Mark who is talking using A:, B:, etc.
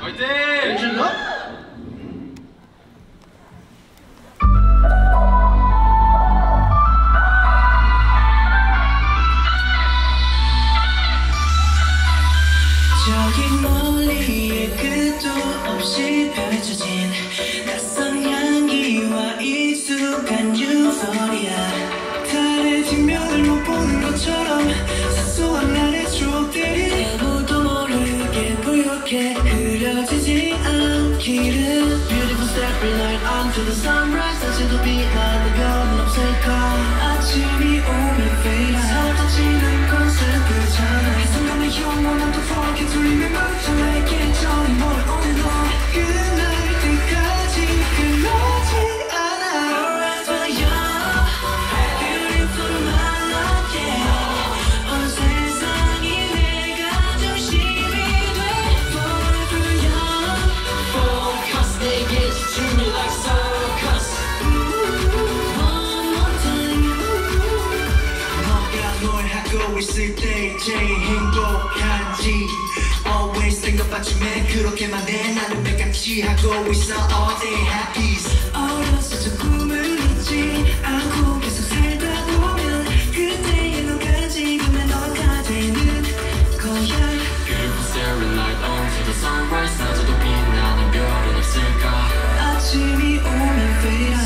A: 화이팅!
B: 저기 멀리에 끝도 없이 펼쳐진 낯선 향기와 익숙한 유포리아 달의 뒷면을 못 보는 것처럼 사소한 날의 추억들이 아무도 모르게 부옇게 그려지지 않기를 Beautiful starry night until the sunrise 다시도 빛나는 별은 없을까 아침이 오면 fade out 사라지는 건 슬프잖아 이 순간의 영원한 또 forget to remember 저 내게 전이 뭘 오늘 너 끝날 때까지 끝나지 않아 Forever young Beautiful my love yeah 온 세상이 내가 중심이 돼 Forever young Focus 내게 집중해 like circus One more time 너가 뭘 하고 있을 때 제일 행복한지 Always think about you man 그렇게만 해 나는 매같이 하고 있어 All day happy 어렸을 적 꿈을 잊지 않고 계속 살다 보면 그때의 너가 지금의 너가 되는 거야
A: Beautiful starry night until the sunrise 나저도 빛나는 별은 없을까
B: 아침이 오면 fade out